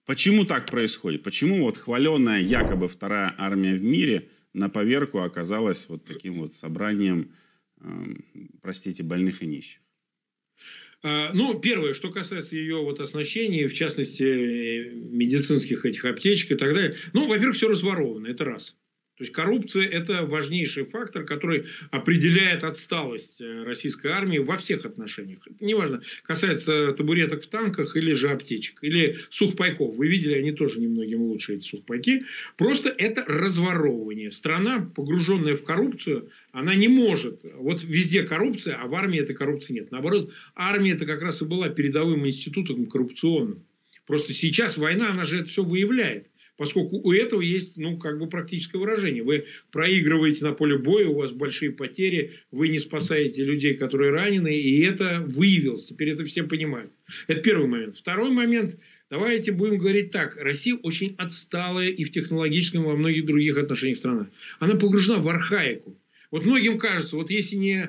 Почему так происходит? Почему вот хваленая якобы вторая армия в мире на поверку оказалась вот таким вот собранием, простите, больных и нищих? Ну, первое, что касается ее вот оснащения, в частности, медицинских этих аптечек и так далее. Ну, во-первых, все разворовано, это раз. То есть коррупция – это важнейший фактор, который определяет отсталость российской армии во всех отношениях. Это неважно, касается табуреток в танках или же аптечек, или сухпайков. Вы видели, они тоже немногим лучше, эти сухпайки. Просто это разворовывание. Страна, погруженная в коррупцию, она не может. Вот везде коррупция, а в армии этой коррупции нет. Наоборот, армия это как раз и была передовым институтом коррупционным. Просто сейчас война, она же это все выявляет. Поскольку у этого есть, ну, как бы практическое выражение. Вы проигрываете на поле боя, у вас большие потери, вы не спасаете людей, которые ранены, и это выявилось. Теперь это все понимают. Это первый момент. Второй момент. Давайте будем говорить так. Россия очень отсталая и в технологическом, и во многих других отношениях страна. Она погружена в архаику. Вот многим кажется, вот если не...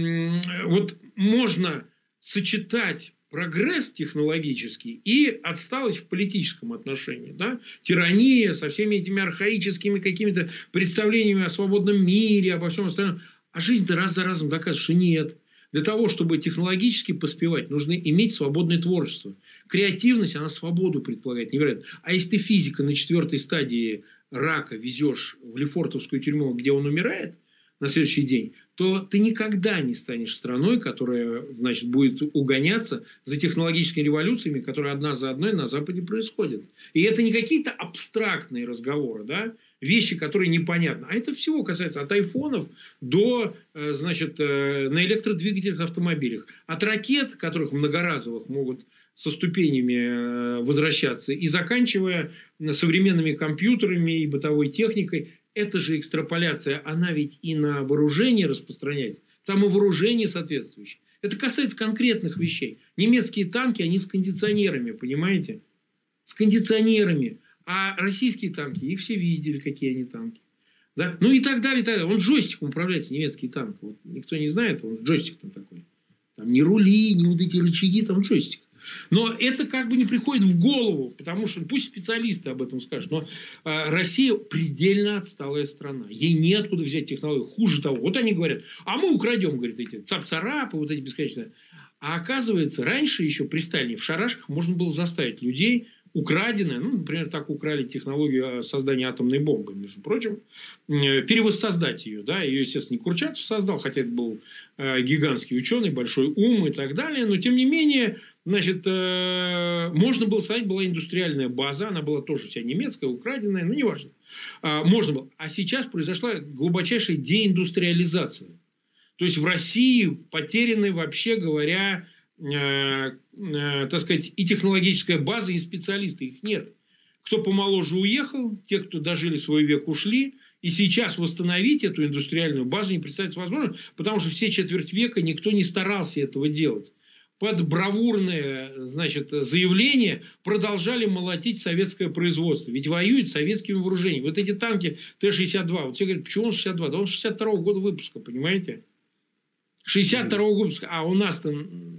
Вот можно сочетать прогресс технологический и отсталость в политическом отношении. Да? Тирания со всеми этими архаическими какими-то представлениями о свободном мире, обо всем остальном. А жизнь-то раз за разом доказывает, что нет. Для того, чтобы технологически поспевать, нужно иметь свободное творчество. Креативность, она свободу предполагает. Невероятно. А если ты физика на 4-й стадии рака везешь в Лефортовскую тюрьму, где он умирает на следующий день, то ты никогда не станешь страной, которая, значит, будет угоняться за технологическими революциями, которые одна за одной на Западе происходят. И это не какие-то абстрактные разговоры, да? Вещи, которые непонятны. А это всего касается от айфонов до, значит, на электродвигателях автомобилях. От ракет, которых многоразовых могут со ступенями возвращаться, и заканчивая современными компьютерами и бытовой техникой. Это же экстраполяция, она ведь и на вооружение распространяется. Там и вооружение соответствующее. Это касается конкретных вещей. Немецкие танки, они с кондиционерами, понимаете? С кондиционерами. А российские танки, их все видели, какие они танки. Да? Ну и так далее, и так далее. Он джойстиком управляется, немецкий танк. Вот никто не знает, он джойстик там такой. Там ни рули, ни вот эти рычаги, там джойстик. Но это как бы не приходит в голову, потому что пусть специалисты об этом скажут, но Россия предельно отсталая страна. Ей неоткуда взять технологию. Хуже того, вот они говорят, а мы украдем, говорят, эти цап-царапы, вот эти бесконечные. А оказывается, раньше еще при Сталине в шарашках можно было заставить людей украденное, ну, например, так украли технологию создания атомной бомбы, между прочим, перевоссоздать ее. Да? Ее, естественно, не Курчатов создал, хотя это был гигантский ученый, большой ум и так далее. Но, тем не менее, значит, можно было создать, была индустриальная база, она была тоже вся немецкая, украденная, ну, неважно. Можно было. А сейчас произошла глубочайшая деиндустриализация. То есть, в России потеряны, вообще говоря, так сказать, и технологическая база, и специалисты. Их нет. Кто помоложе уехал, те, кто дожили свой век, ушли. И сейчас восстановить эту индустриальную базу не представляется возможным, потому что все четверть века никто не старался этого делать. Под бравурное, значит, заявление продолжали молотить советское производство. Ведь воюют советскими вооружениями. Вот эти танки Т-62. Вот все говорят, почему он 62? Да он 62-го года выпуска, понимаете? 62-го года, а у нас-то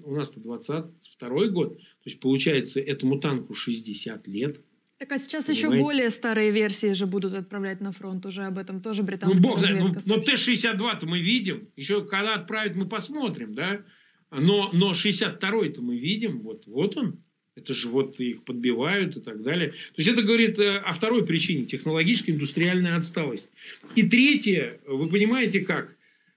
22-й год. То есть, получается, этому танку 60 лет. Так, а сейчас еще более старые версии же будут отправлять на фронт. Уже об этом тоже британская разведка. Но Т-62-то мы видим. Еще когда отправят, мы посмотрим, да? Но 62-й-то мы видим. Вот он. Это же вот их подбивают и так далее. То есть, это говорит о второй причине. Технологическая индустриальная отсталость. И третье, вы понимаете как?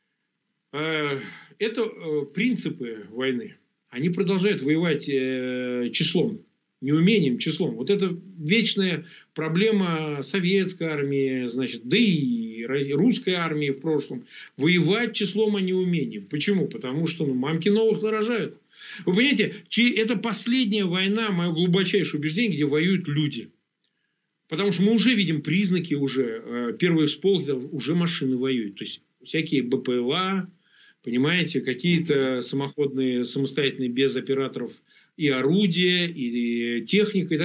Это принципы войны. Они продолжают воевать числом, не умением, числом. Вот это вечная проблема советской армии, значит, да и русской армии в прошлом. Воевать числом, а не умением. Почему? Потому что мамки новых нарожают. Вы понимаете, это последняя война, мое глубочайшее убеждение, где воюют люди. Потому что мы уже видим признаки, уже первые всполохи, уже машины воюют. То есть, всякие БПЛА, понимаете, какие-то самоходные, самостоятельные, без операторов и орудия, и техника. И так.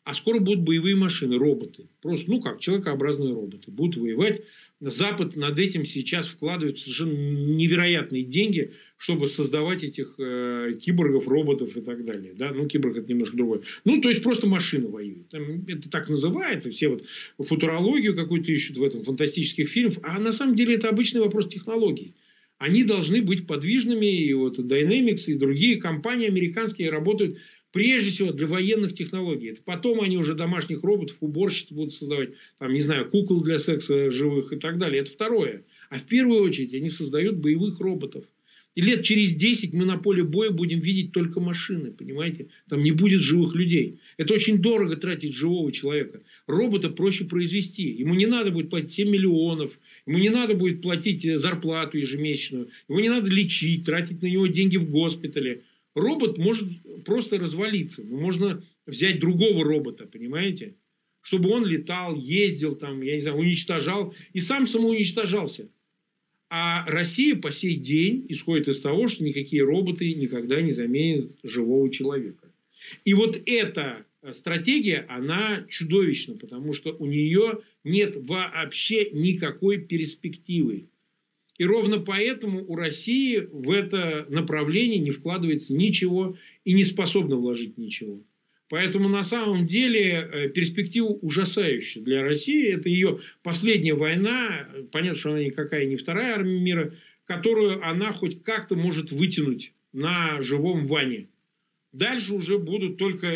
А скоро будут боевые машины, роботы. Просто, человекообразные роботы. Будут воевать. Запад над этим сейчас вкладывает совершенно невероятные деньги, чтобы создавать этих киборгов, роботов и так далее. Да? Киборг – это немножко другое. То есть, просто машины воюют. Это так называется. Все футурологию какую-то ищут в этом, фантастических фильмах. А на самом деле, это обычный вопрос технологий. Они должны быть подвижными. И Dynamics и другие компании американские работают прежде всего для военных технологий. Это потом они уже домашних роботов, уборщиц будут создавать, кукол для секса живых и так далее. Это второе. А в первую очередь они создают боевых роботов. И лет через 10 мы на поле боя будем видеть только машины, понимаете? Там не будет живых людей. Это очень дорого тратить живого человека. Робота проще произвести. Ему не надо будет платить 7 миллионов. Ему не надо будет платить зарплату ежемесячную. Ему не надо лечить, тратить на него деньги в госпитале. Робот может просто развалиться. Можно взять другого робота, понимаете? Чтобы он летал, ездил, уничтожал. И сам самоуничтожался. А Россия по сей день исходит из того, что никакие роботы никогда не заменят живого человека. И эта стратегия, она чудовищна. Потому что у нее нет вообще никакой перспективы. И ровно поэтому у России в это направление не вкладывается ничего и не способна вложить ничего. Поэтому на самом деле перспектива ужасающая для России. Это ее последняя война. Понятно, что она никакая не вторая армия мира, которую она хоть как-то может вытянуть на живом Ване. Дальше уже будут только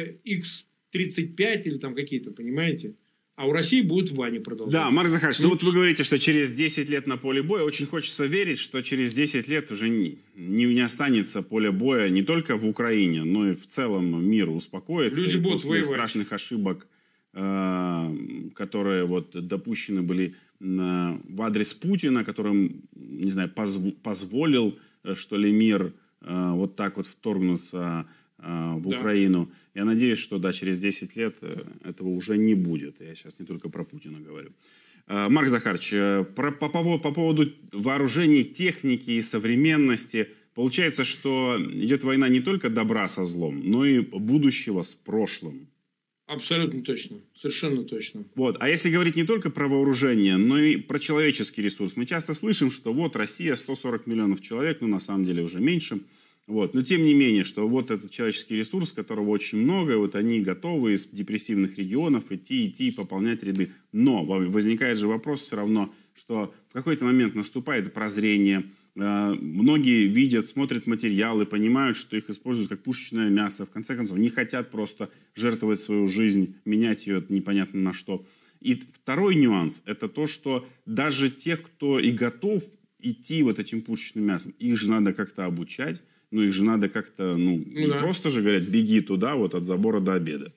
X-35 или какие-то, понимаете? А у России будет Ваня продолжать. Да, Марк Захарович, вы говорите, что через 10 лет на поле боя. Очень хочется верить, что через 10 лет уже не останется поле боя не только в Украине, но и в целом мир успокоится. Люди будут после воевать. Страшных ошибок, которые допущены были в адрес Путина, которым, не знаю, позволил, что ли, мир так вторгнуться в Украину. Я надеюсь, что через 10 лет этого уже не будет. Я сейчас не только про Путина говорю. Марк Захарович, по поводу вооружений, техники и современности. Получается, что идет война не только добра со злом, но и будущего с прошлым. Абсолютно точно. Совершенно точно. А если говорить не только про вооружение, но и про человеческий ресурс. Мы часто слышим, что Россия 140 миллионов человек, на самом деле уже меньше. Но тем не менее, что этот человеческий ресурс, которого очень много, они готовы из депрессивных регионов идти и пополнять ряды. Но возникает же вопрос все равно, что в какой-то момент наступает прозрение. Многие видят, смотрят материалы, понимают, что их используют как пушечное мясо. В конце концов, не хотят просто жертвовать свою жизнь, менять ее непонятно на что. И второй нюанс – это то, что даже тех, кто и готов идти этим пушечным мясом, их же надо как-то обучать. Их же надо как-то, просто же говорят, беги туда, от забора до обеда.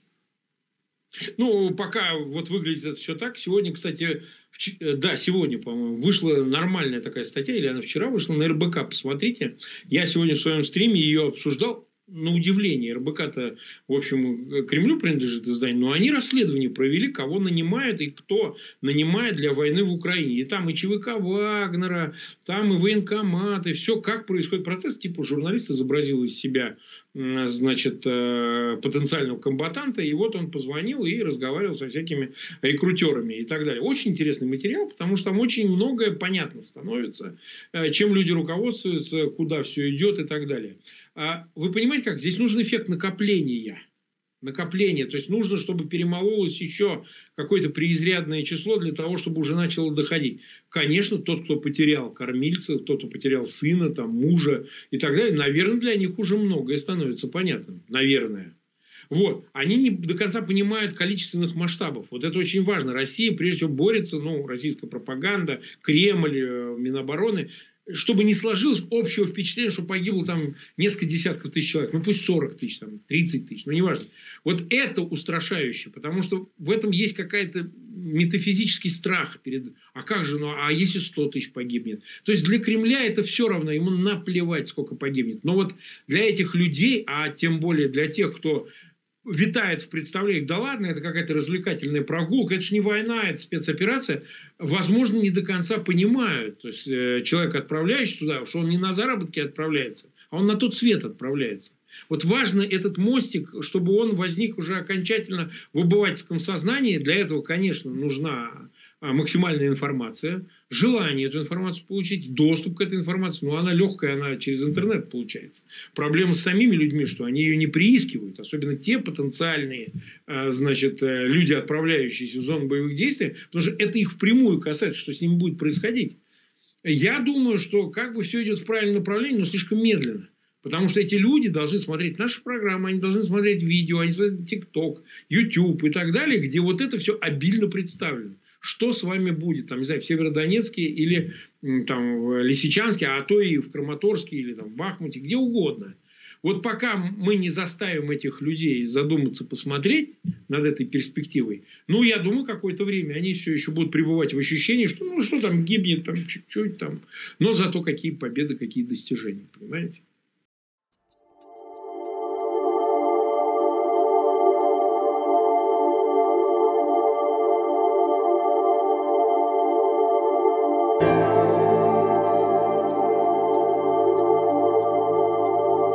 Пока выглядит это все так. Сегодня, кстати, сегодня, по-моему, вышла нормальная такая статья, или она вчера вышла на РБК, посмотрите. Я сегодня в своем стриме ее обсуждал. На удивление, РБК-то, в общем, Кремлю принадлежит издание, но они расследование провели, кого нанимают и кто нанимает для войны в Украине. И там и ЧВК Вагнера, там и военкоматы, все, как происходит процесс. Журналист изобразил из себя, потенциального комбатанта, и он позвонил и разговаривал со всякими рекрутерами и так далее. Очень интересный материал, потому что там очень многое понятно становится, чем люди руководствуются, куда все идет и так далее. Вы понимаете, как? Здесь нужен эффект накопления. Накопление. То есть, нужно, чтобы перемололось еще какое-то преизрядное число для того, чтобы уже начало доходить. Конечно, тот, кто потерял кормильца, тот, кто потерял сына, мужа и так далее, наверное, для них уже многое становится понятным. Наверное. Они не до конца понимают количественных масштабов. Это очень важно. Россия, прежде всего, борется, российская пропаганда, Кремль, Минобороны, чтобы не сложилось общего впечатления, что погибло несколько десятков тысяч человек. Пусть 40 тысяч, 30 тысяч, неважно. Это устрашающе, потому что в этом есть какая-то метафизический страх перед... А как же, а если 100 тысяч погибнет? То есть, для Кремля это все равно, ему наплевать, сколько погибнет. Но для этих людей, а тем более для тех, кто витает в представлениях, да ладно, это какая-то развлекательная прогулка, это же не война, это спецоперация, возможно, не до конца понимают. То есть, человек, отправляющийся туда, что он не на заработки отправляется, а он на тот свет отправляется. Вот важно этот мостик, чтобы он возник уже окончательно в обывательском сознании. Для этого, конечно, нужна максимальная информация, желание эту информацию получить, доступ к этой информации. Но она легкая, она через интернет получается. Проблема с самими людьми, что они ее не приискивают. Особенно те потенциальные, значит, люди, отправляющиеся в зону боевых действий. Потому что это их впрямую касается, что с ними будет происходить. Я думаю, что как бы все идет в правильном направлении, но слишком медленно. Потому что эти люди должны смотреть наши программы, они должны смотреть видео, они смотрят ТикТок, YouTube и так далее, где вот это все обильно представлено. Что с вами будет, там, не знаю, в Северодонецке или там, в Лисичанске, а то и в Краматорске или там, в Бахмуте, где угодно. Вот пока мы не заставим этих людей задуматься, посмотреть над этой перспективой, ну, я думаю, какое-то время они все еще будут пребывать в ощущении, что, ну, что там гибнет, там, чуть-чуть, там, но зато какие победы, какие достижения, понимаете?